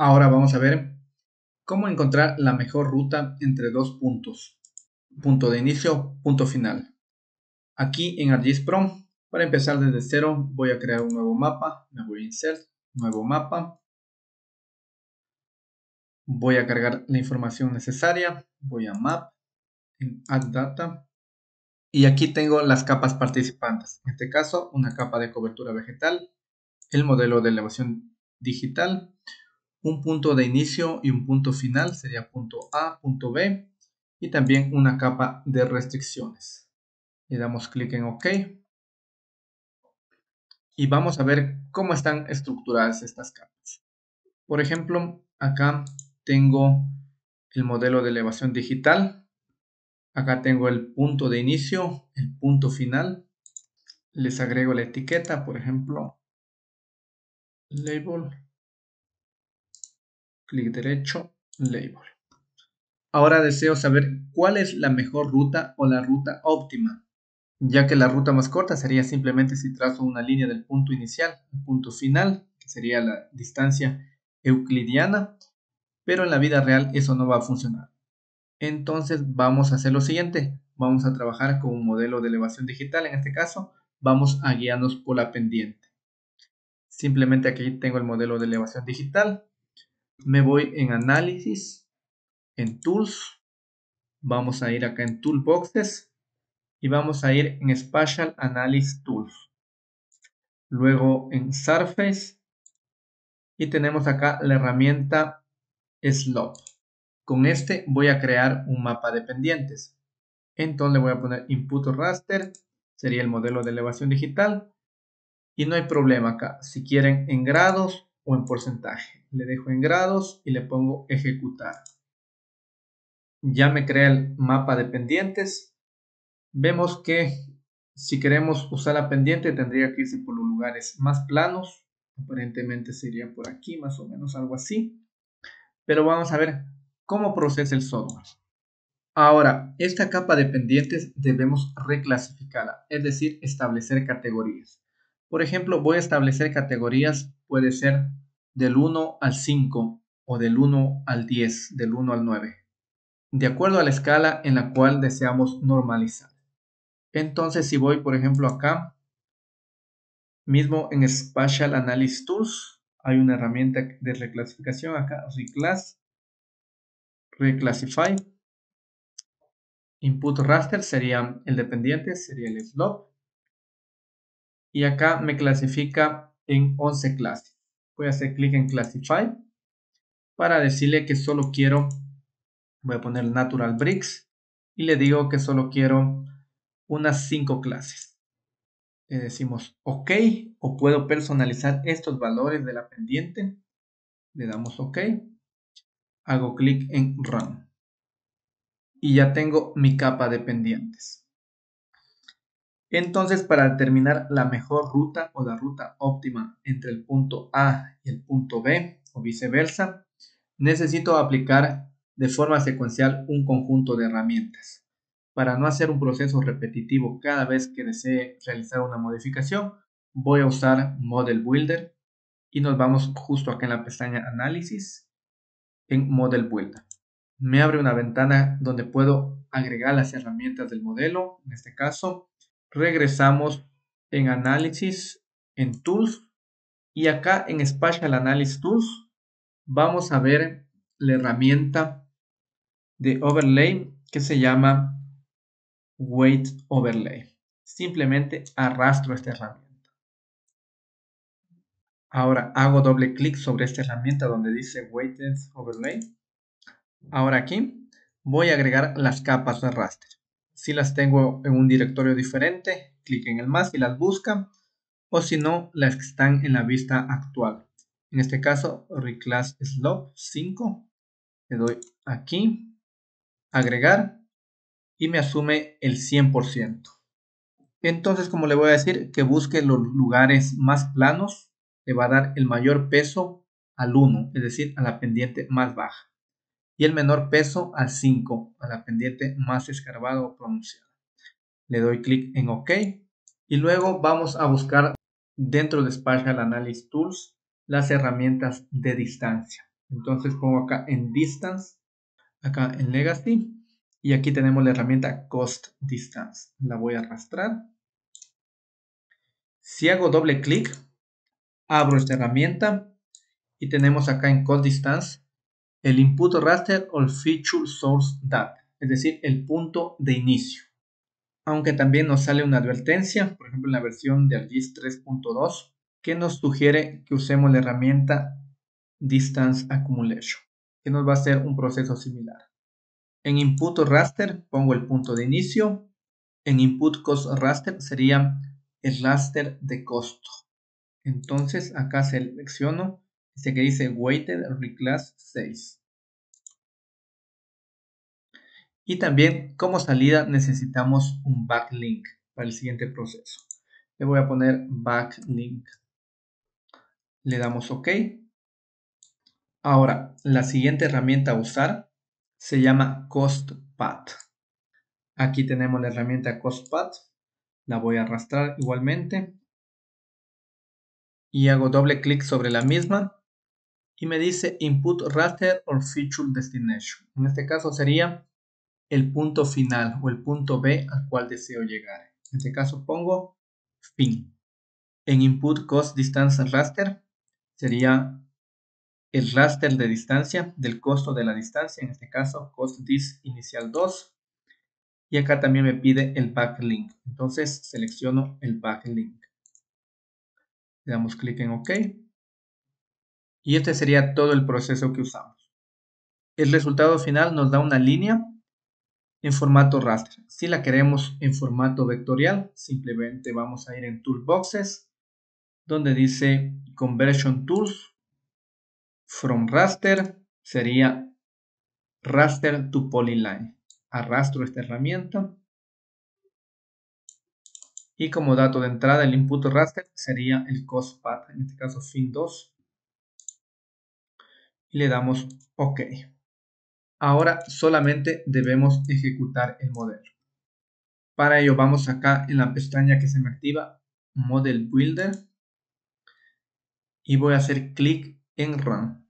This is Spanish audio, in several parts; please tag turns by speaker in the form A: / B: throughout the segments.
A: Ahora vamos a ver cómo encontrar la mejor ruta entre dos puntos. Punto de inicio, punto final. Aquí en ArcGIS Pro, para empezar desde cero, voy a crear un nuevo mapa. Me voy a Insert, nuevo mapa. Voy a cargar la información necesaria. Voy a Map, en Add Data. Y aquí tengo las capas participantes. En este caso, una capa de cobertura vegetal, el modelo de elevación digital, un punto de inicio y un punto final, sería punto A, punto B, y también una capa de restricciones. Le damos clic en OK y vamos a ver cómo están estructuradas estas capas. Por ejemplo, acá tengo el modelo de elevación digital. Acá tengo el punto de inicio, el punto final. Les agrego la etiqueta, por ejemplo, label, clic derecho, label. Ahora deseo saber cuál es la mejor ruta o la ruta óptima, ya que la ruta más corta sería simplemente si trazo una línea del punto inicial al punto final, que sería la distancia euclidiana, pero en la vida real eso no va a funcionar. Entonces vamos a hacer lo siguiente, vamos a trabajar con un modelo de elevación digital, en este caso vamos a guiarnos por la pendiente. Simplemente aquí tengo el modelo de elevación digital, me voy en análisis, en tools, vamos a ir acá en toolboxes y vamos a ir en spatial analysis tools, luego en surface y tenemos acá la herramienta slope. Con este voy a crear un mapa de pendientes. Entonces le voy a poner input raster, sería el modelo de elevación digital. Y no hay problema acá, si quieren en grados o en porcentaje. Le dejo en grados y le pongo ejecutar. Ya me crea el mapa de pendientes. Vemos que si queremos usar la pendiente tendría que irse por los lugares más planos. Aparentemente sería por aquí, más o menos algo así. Pero vamos a ver cómo procesa el software. Ahora, esta capa de pendientes debemos reclasificarla, es decir, establecer categorías. Por ejemplo, voy a establecer categorías, puede ser del 1 al 5 o del 1 al 10, del 1 al 9, de acuerdo a la escala en la cual deseamos normalizar. Entonces, si voy, por ejemplo, acá, mismo en Spatial Analysis Tools, hay una herramienta de reclasificación acá, Reclass, Reclassify. Input raster sería el dependiente, sería el slope. Y acá me clasifica en 11 clases. Voy a hacer clic en Classify para decirle que solo quiero, voy a poner Natural Bricks y le digo que solo quiero unas 5 clases. Le decimos OK o puedo personalizar estos valores de la pendiente. Le damos OK. Hago clic en Run. Y ya tengo mi capa de pendientes. Entonces, para determinar la mejor ruta o la ruta óptima entre el punto A y el punto B o viceversa, necesito aplicar de forma secuencial un conjunto de herramientas. Para no hacer un proceso repetitivo cada vez que desee realizar una modificación, voy a usar Model Builder y nos vamos justo acá en la pestaña Análisis en Model Builder. Me abre una ventana donde puedo agregar las herramientas del modelo, en este caso. Regresamos en Análisis, en Tools, y acá en Spatial Analysis Tools vamos a ver la herramienta de Overlay que se llama Weight Overlay. Simplemente arrastro esta herramienta. Ahora hago doble clic sobre esta herramienta donde dice Weighted Overlay. Ahora aquí voy a agregar las capas de raster. Si las tengo en un directorio diferente, clic en el más y las busca. O si no, las que están en la vista actual. En este caso, Reclass Slope 5. Le doy aquí, agregar, y me asume el 100%. Entonces, como le voy a decir, que busque los lugares más planos, le va a dar el mayor peso al 1, es decir, a la pendiente más baja. Y el menor peso al 5, a la pendiente más escarbada o pronunciada. Le doy clic en OK. Y luego vamos a buscar dentro de Spatial Analysis Tools las herramientas de distancia. Entonces pongo acá en Distance, acá en Legacy, y aquí tenemos la herramienta Cost Distance. La voy a arrastrar. Si hago doble clic, abro esta herramienta y tenemos acá en Cost Distance el Input Raster o el Feature Source Data, es decir, el punto de inicio. Aunque también nos sale una advertencia, por ejemplo en la versión de ArcGIS 3.2, que nos sugiere que usemos la herramienta Distance Accumulation, que nos va a hacer un proceso similar. En Input Raster pongo el punto de inicio. En Input Cost Raster sería el raster de costo. Entonces acá selecciono este que dice Weighted Reclass 6. Y también como salida necesitamos un backlink para el siguiente proceso. Le voy a poner backlink. Le damos OK. Ahora, la siguiente herramienta a usar se llama CostPath. Aquí tenemos la herramienta CostPath. La voy a arrastrar igualmente. Y hago doble clic sobre la misma. Y me dice Input Raster or Feature Destination. En este caso sería el punto final o el punto B al cual deseo llegar. En este caso pongo fin. En Input Cost Distance Raster sería el raster de distancia del costo de la distancia, en este caso Cost Dis inicial 2. Y acá también me pide el backlink. Entonces selecciono el backlink. Le damos clic en OK. Y este sería todo el proceso que usamos. El resultado final nos da una línea en formato raster. Si la queremos en formato vectorial, simplemente vamos a ir en Toolboxes, donde dice Conversion Tools, From Raster, sería Raster to Polyline. Arrastro esta herramienta. Y como dato de entrada, el input raster sería el cost path, en este caso fin2. Y le damos OK. Ahora solamente debemos ejecutar el modelo. Para ello vamos acá en la pestaña que se me activa, Model Builder. Y voy a hacer clic en Run.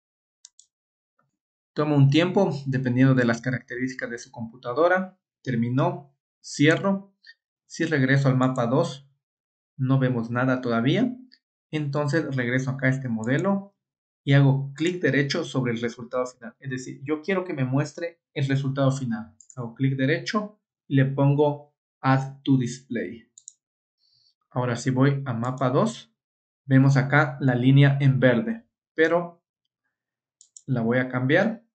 A: Toma un tiempo dependiendo de las características de su computadora. Terminó. Cierro. Si regreso al mapa 2, no vemos nada todavía. Entonces regreso acá a este modelo y hago clic derecho sobre el resultado final. Es decir, yo quiero que me muestre el resultado final. Hago clic derecho y le pongo Add to Display. Ahora si voy a mapa 2, vemos acá la línea en verde, pero la voy a cambiar.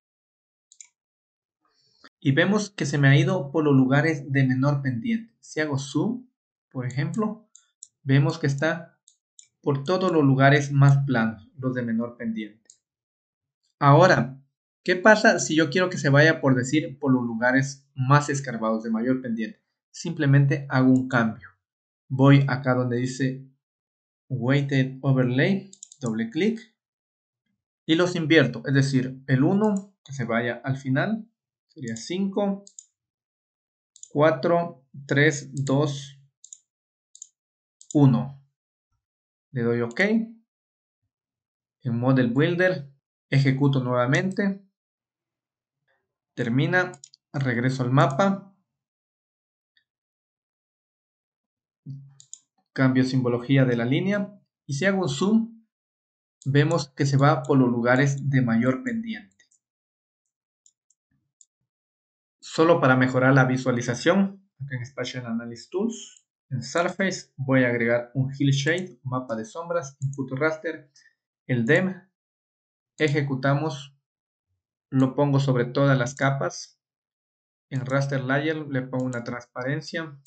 A: Y vemos que se me ha ido por los lugares de menor pendiente. Si hago zoom, por ejemplo, vemos que está por todos los lugares más planos, los de menor pendiente. Ahora, ¿qué pasa si yo quiero que se vaya por decir por los lugares más escarbados, de mayor pendiente? Simplemente hago un cambio. Voy acá donde dice Weighted Overlay, doble clic y los invierto. Es decir, el 1 que se vaya al final, sería 5, 4, 3, 2, 1. Le doy OK. En Model Builder ejecuto nuevamente. Termina. Regreso al mapa. Cambio simbología de la línea. Y si hago un zoom, vemos que se va por los lugares de mayor pendiente. Solo para mejorar la visualización, acá en Spatial Analysis Tools, en Surface voy a agregar un Hillshade, mapa de sombras, Input Raster, el DEM. Ejecutamos, lo pongo sobre todas las capas. En Raster Layer le pongo una transparencia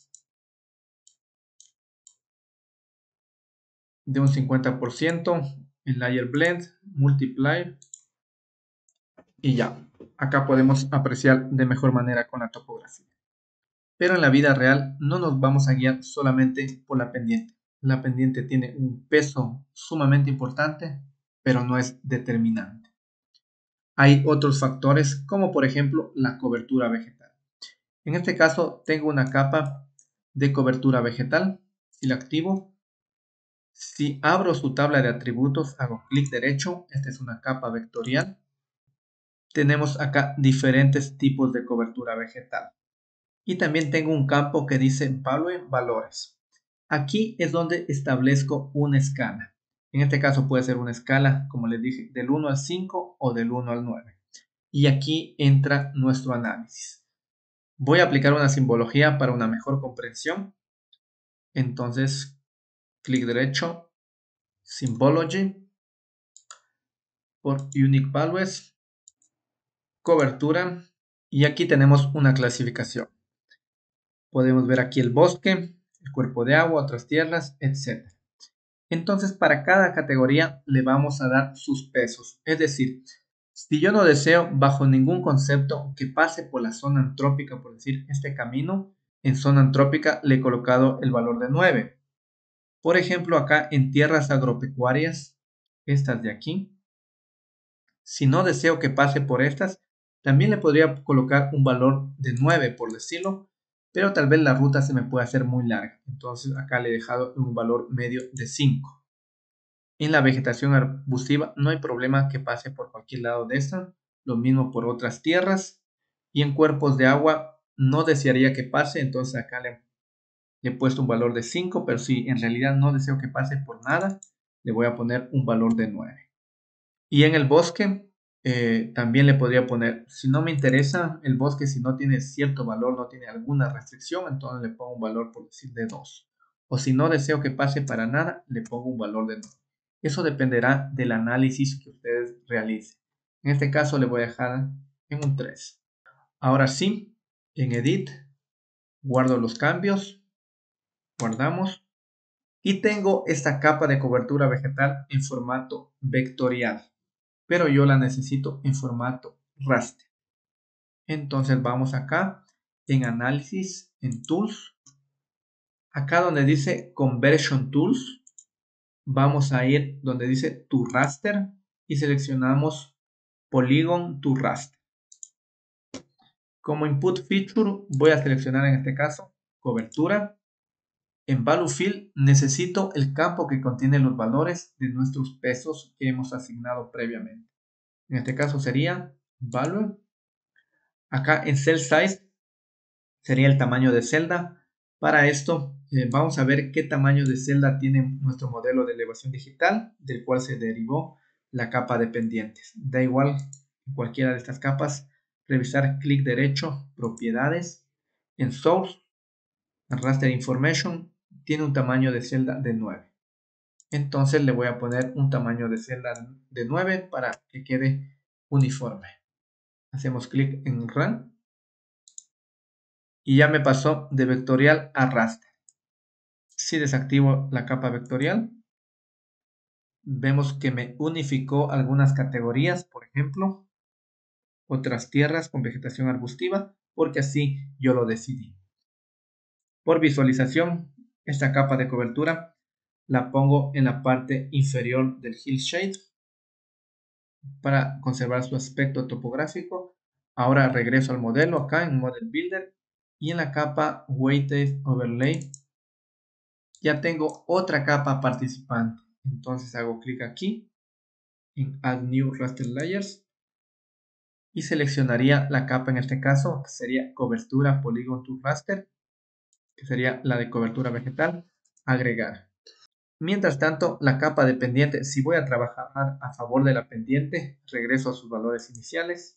A: de un 50%. En Layer Blend, Multiply. Y ya, acá podemos apreciar de mejor manera con la topografía. Pero en la vida real no nos vamos a guiar solamente por la pendiente. La pendiente tiene un peso sumamente importante, pero no es determinante. Hay otros factores como por ejemplo la cobertura vegetal. En este caso tengo una capa de cobertura vegetal. Si la activo, Si abro su tabla de atributos, hago clic derecho, esta es una capa vectorial. Tenemos acá diferentes tipos de cobertura vegetal. Y también tengo un campo que dice Value Valores. Aquí es donde establezco una escala. En este caso puede ser una escala, como les dije, del 1 al 5 o del 1 al 9. Y aquí entra nuestro análisis. Voy a aplicar una simbología para una mejor comprensión. Entonces, clic derecho, Symbology, por Unique Values, cobertura, y aquí tenemos una clasificación. Podemos ver aquí el bosque, el cuerpo de agua, otras tierras, etc. Entonces, para cada categoría le vamos a dar sus pesos. Es decir, si yo no deseo bajo ningún concepto que pase por la zona antrópica, por decir, este camino, en zona antrópica le he colocado el valor de 9. Por ejemplo, acá en tierras agropecuarias, estas de aquí, si no deseo que pase por estas, también le podría colocar un valor de 9, por decirlo, pero tal vez la ruta se me puede hacer muy larga. Entonces acá le he dejado un valor medio de 5. En la vegetación arbustiva no hay problema que pase por cualquier lado de esta, lo mismo por otras tierras. Y en cuerpos de agua no desearía que pase, entonces acá le he puesto un valor de 5, pero si en realidad no deseo que pase por nada, le voy a poner un valor de 9. Y en el bosque también le podría poner, si no me interesa el bosque, si no tiene cierto valor, no tiene alguna restricción, entonces le pongo un valor por decir de 2. O si no deseo que pase para nada, le pongo un valor de 9. Eso dependerá del análisis que ustedes realicen. En este caso le voy a dejar en un 3. Ahora sí, en Edit, guardo los cambios, guardamos. Y tengo esta capa de cobertura vegetal en formato vectorial, pero yo la necesito en formato raster. Entonces vamos acá en análisis, en tools, acá donde dice conversion tools, vamos a ir donde dice to raster y seleccionamos polygon to raster. Como input feature voy a seleccionar en este caso cobertura. En value field necesito el campo que contiene los valores de nuestros pesos que hemos asignado previamente. En este caso sería value. Acá en cell size sería el tamaño de celda. Para esto vamos a ver qué tamaño de celda tiene nuestro modelo de elevación digital, del cual se derivó la capa de pendientes. Da igual en cualquiera de estas capas, revisar clic derecho, propiedades, en source, raster information, tiene un tamaño de celda de 9. Entonces le voy a poner un tamaño de celda de 9 para que quede uniforme. Hacemos clic en Run y ya me pasó de vectorial a raster. Si desactivo la capa vectorial, vemos que me unificó algunas categorías, por ejemplo, otras tierras con vegetación arbustiva, porque así yo lo decidí. Por visualización, esta capa de cobertura la pongo en la parte inferior del hillshade para conservar su aspecto topográfico. Ahora regreso al modelo acá en Model Builder y en la capa Weighted Overlay ya tengo otra capa participante. Entonces hago clic aquí en Add New Raster Layers y seleccionaría la capa en este caso que sería cobertura Polygon to Raster, que sería la de cobertura vegetal, agregar. Mientras tanto, la capa de pendiente, si voy a trabajar a favor de la pendiente, regreso a sus valores iniciales.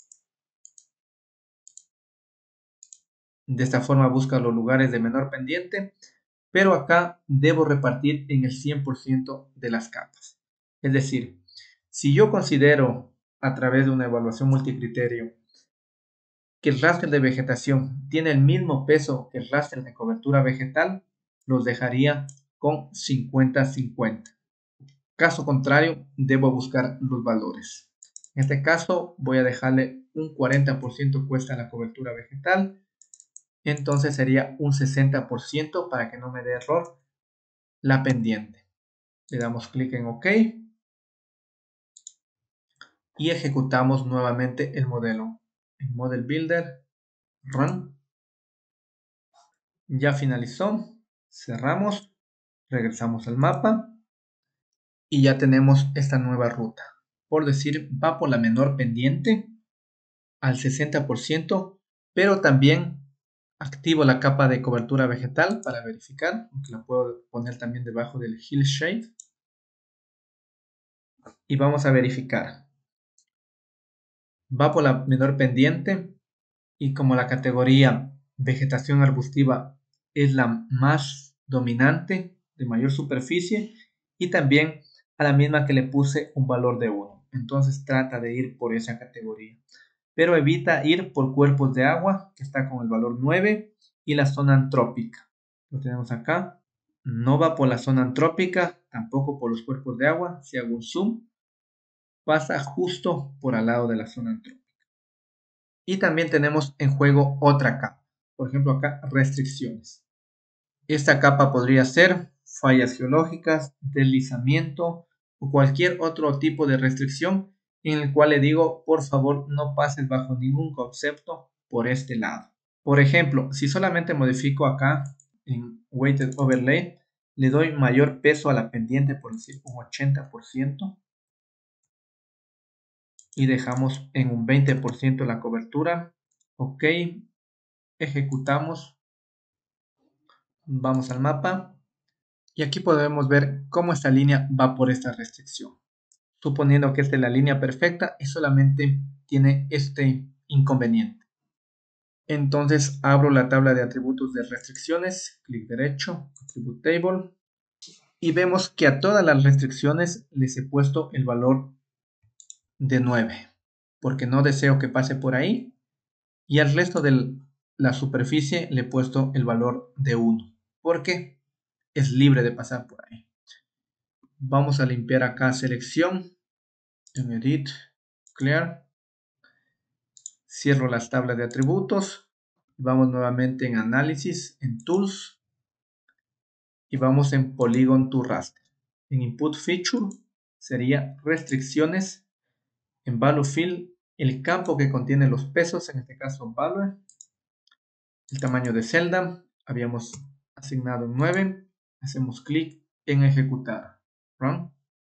A: De esta forma busca los lugares de menor pendiente, pero acá debo repartir en el 100% de las capas. Es decir, si yo considero a través de una evaluación multicriterio que el raster de vegetación tiene el mismo peso que el raster de cobertura vegetal, los dejaría con 50-50. Caso contrario, debo buscar los valores. En este caso, voy a dejarle un 40% cuesta la cobertura vegetal. Entonces sería un 60% para que no me dé error la pendiente. Le damos clic en OK y ejecutamos nuevamente el modelo. En Model Builder, Run. Ya finalizó. Cerramos. Regresamos al mapa. y ya tenemos esta nueva ruta. Por decir, va por la menor pendiente al 60%, pero también activo la capa de cobertura vegetal para verificar, aunque la puedo poner también debajo del Hillshade. Y vamos a verificar. Va por la menor pendiente y como la categoría vegetación arbustiva es la más dominante, de mayor superficie, y también a la misma que le puse un valor de 1. Entonces trata de ir por esa categoría. Pero evita ir por cuerpos de agua, que está con el valor 9, y la zona antrópica. Lo tenemos acá. No va por la zona antrópica, tampoco por los cuerpos de agua. Si hago un zoom, pasa justo por al lado de la zona antrópica. Y también tenemos en juego otra capa. Por ejemplo, acá restricciones. Esta capa podría ser fallas geológicas, deslizamiento o cualquier otro tipo de restricción en el cual le digo, por favor, no pases bajo ningún concepto por este lado. Por ejemplo, si solamente modifico acá en Weighted Overlay, le doy mayor peso a la pendiente, por decir un 80%, y dejamos en un 20% la cobertura. Ok, ejecutamos, vamos al mapa y aquí podemos ver cómo esta línea va por esta restricción. Suponiendo que esta es la línea perfecta y solamente tiene este inconveniente. Entonces abro la tabla de atributos de restricciones, clic derecho, Attribute Table, y vemos que a todas las restricciones les he puesto el valor de 9, porque no deseo que pase por ahí, y al resto de la superficie le he puesto el valor de 1, porque es libre de pasar por ahí. Vamos a limpiar acá selección, en Edit, Clear, cierro las tablas de atributos, vamos nuevamente en Análisis, en Tools, y vamos en Polygon to Raster. En Input Feature sería restricciones, en Value Field el campo que contiene los pesos, en este caso Value, el tamaño de celda, habíamos asignado 9, hacemos clic en ejecutar, Run,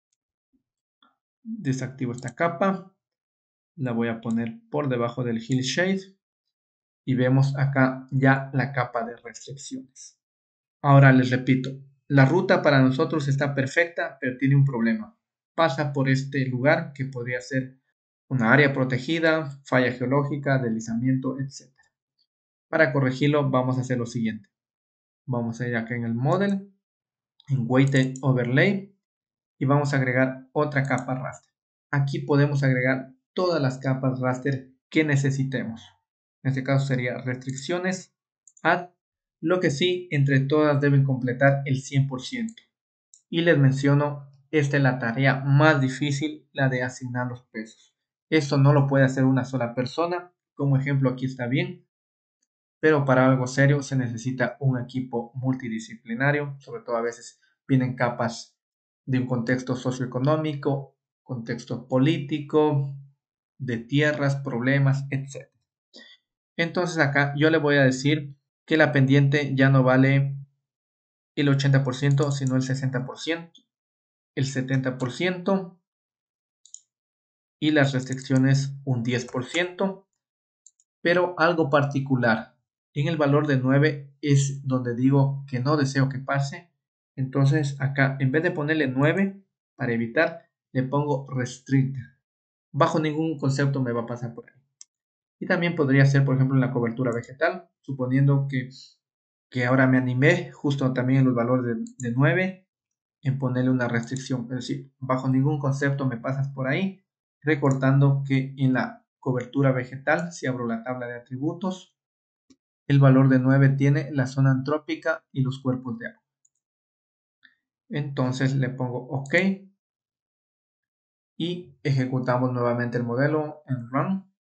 A: desactivo esta capa, la voy a poner por debajo del Hillshade y vemos acá ya la capa de restricciones. Ahora les repito, la ruta para nosotros está perfecta, pero tiene un problema. Pasa por este lugar que podría ser una área protegida, falla geológica, deslizamiento, etc. Para corregirlo vamos a hacer lo siguiente. Vamos a ir acá en el Model, en Weighted Overlay y vamos a agregar otra capa raster. Aquí podemos agregar todas las capas raster que necesitemos. En este caso sería restricciones, add, lo que sí, entre todas deben completar el 100%. Y les menciono, esta es la tarea más difícil, la de asignar los pesos. Esto no lo puede hacer una sola persona, como ejemplo aquí está bien, pero para algo serio se necesita un equipo multidisciplinario, sobre todo a veces vienen capas de un contexto socioeconómico, contexto político, de tierras, problemas, etc. Entonces acá yo le voy a decir que la pendiente ya no vale el 80%, sino el 60%, el 70% y las restricciones un 10%, pero algo particular. En el valor de 9 es donde digo que no deseo que pase. Entonces acá en vez de ponerle 9 para evitar, le pongo restrict. Bajo ningún concepto me va a pasar por ahí. Y también podría ser, por ejemplo, en la cobertura vegetal, suponiendo que ahora me animé justo también en los valores de 9 en ponerle una restricción. Es decir, bajo ningún concepto me pasas por ahí, recordando que en la cobertura vegetal, si abro la tabla de atributos, el valor de 9 tiene la zona antrópica y los cuerpos de agua. Entonces le pongo OK y ejecutamos nuevamente el modelo en Run.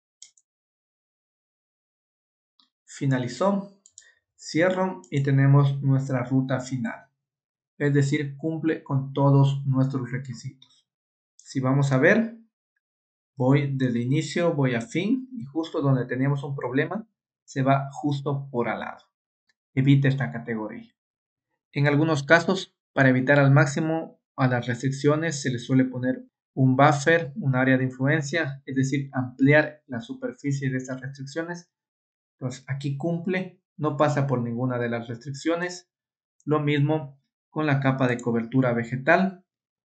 A: Finalizó, cierro y tenemos nuestra ruta final. Es decir, cumple con todos nuestros requisitos. Si vamos a ver, voy desde inicio, voy a fin y justo donde teníamos un problema, se va justo por al lado. Evite esta categoría. En algunos casos, para evitar al máximo, a las restricciones se le suele poner un buffer, un área de influencia, es decir, ampliar la superficie de estas restricciones. Entonces aquí cumple, no pasa por ninguna de las restricciones. Lo mismo con la capa de cobertura vegetal.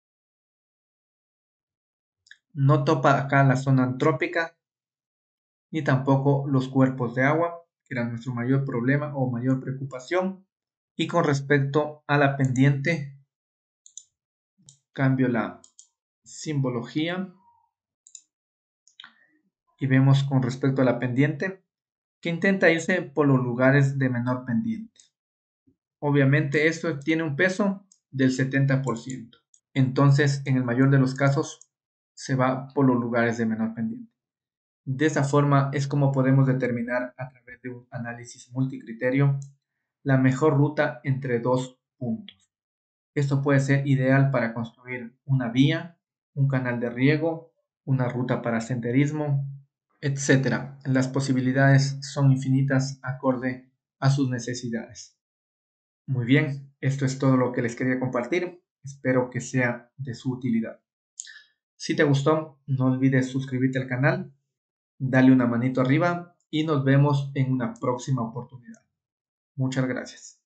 A: No topa acá la zona antrópica ni tampoco los cuerpos de agua, que era nuestro mayor problema o mayor preocupación. Y con respecto a la pendiente, cambio la simbología y vemos con respecto a la pendiente que intenta irse por los lugares de menor pendiente. Obviamente esto tiene un peso del 70%. Entonces, en el mayor de los casos, se va por los lugares de menor pendiente. De esa forma es como podemos determinar a través de un análisis multicriterio la mejor ruta entre dos puntos. Esto puede ser ideal para construir una vía, un canal de riego, una ruta para senderismo, etcétera. Las posibilidades son infinitas acorde a sus necesidades. Muy bien, esto es todo lo que les quería compartir. Espero que sea de su utilidad. Si te gustó, no olvides suscribirte al canal, dale una manito arriba y nos vemos en una próxima oportunidad. Muchas gracias.